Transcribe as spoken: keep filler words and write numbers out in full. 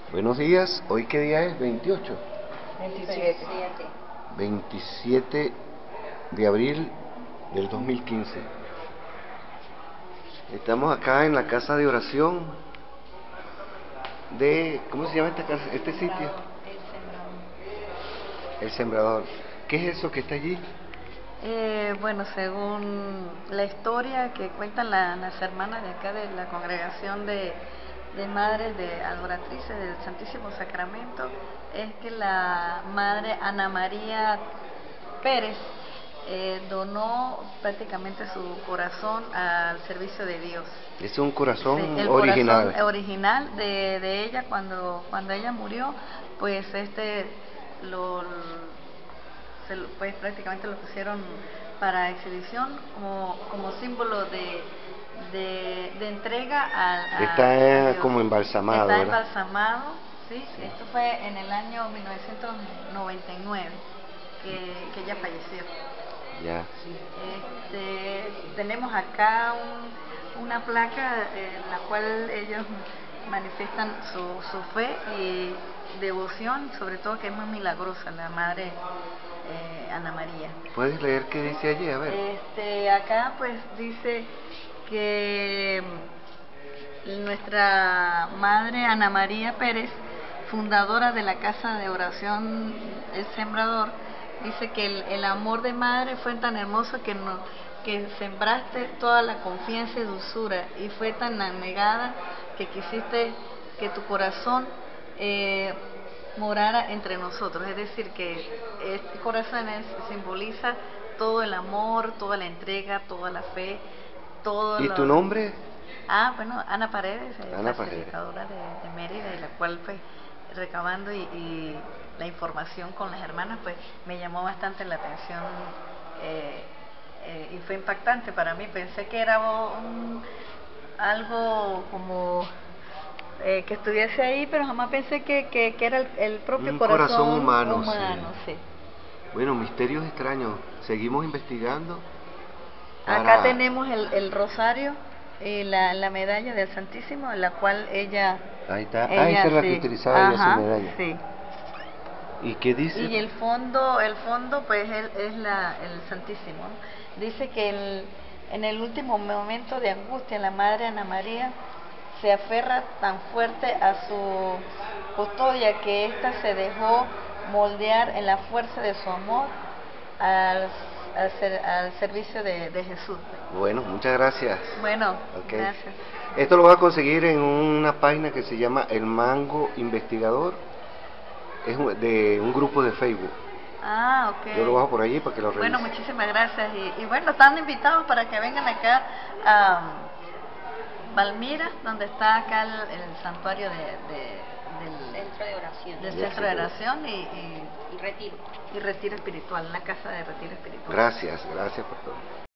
Buenos días, ¿hoy qué día es? veintiocho. veintisiete. veintisiete de abril del dos mil quince. Estamos acá en la casa de oración de... ¿Cómo se llama esta casa, este sitio? El Sembrador. El Sembrador. ¿Qué es eso que está allí? Eh, bueno, según la historia que cuentan la, las hermanas de acá de la congregación de, de madres de adoratrices del Santísimo Sacramento, es que la madre Ana María Pérez eh, donó prácticamente su corazón al servicio de Dios. Es un corazón Sí, el original. corazón original de, de ella cuando cuando ella murió, pues este lo se lo, pues prácticamente lo pusieron para exhibición como como símbolo de de, de entrega a, a, Está a Dios. como embalsamado, Está ¿verdad? embalsamado, ¿sí? Sí. Esto fue en el año mil novecientos noventa y nueve que, que ella falleció. Ya. Este, tenemos acá un, una placa en la cual ellos manifiestan su, su fe y devoción, sobre todo que es muy milagrosa la Madre eh, Ana María. ¿Puedes leer qué dice allí? A ver. Este, acá pues dice que nuestra Madre Ana María Pérez, fundadora de la Casa de Oración El Sembrador, dice que el, el amor de madre fue tan hermoso que, no, que sembraste toda la confianza y dulzura, y fue tan anegada que quisiste que tu corazón eh, morara entre nosotros. Es decir, que este corazón es, simboliza todo el amor, toda la entrega, toda la fe, todo ¿Y lo... tu nombre? Ah, bueno, Ana Paredes, eh, Ana Paredes. facilitadora de, de Mérida, y la cual pues recabando y, y la información con las hermanas, pues me llamó bastante la atención eh, eh, y fue impactante para mí. Pensé que era un, algo como eh, que estuviese ahí, pero jamás pensé que, que, que era el, el propio Un corazón, corazón humano, humano, sí. sí. Bueno, misterios extraños. Seguimos investigando. Acá Para... tenemos el, el rosario y la, la medalla del Santísimo, en la cual ella... Ahí está. ella Ah, esa es la sí, que utilizaba ella, su ajá, medalla. sí. ¿Y qué dice? Y el fondo, el fondo pues es, es la, el Santísimo, ¿no? Dice que el, en el último momento de angustia la Madre Ana María se aferra tan fuerte a su custodia que ésta se dejó moldear en la fuerza de su amor al, al, ser, al servicio de, de Jesús. Bueno, muchas gracias. Bueno, okay. Gracias. Esto lo vas a conseguir en una página que se llama El Mango Investigador. Es de un grupo de Facebook. Ah, ok. Yo lo bajo por allí para que lo revisen. Bueno, muchísimas gracias. Y, y bueno, están invitados para que vengan acá a Palmira, donde está acá el, el santuario de, de, del centro de oración, del centro de oración y, y, y retiro y retiro espiritual, la casa de retiro espiritual. Gracias, gracias por todo.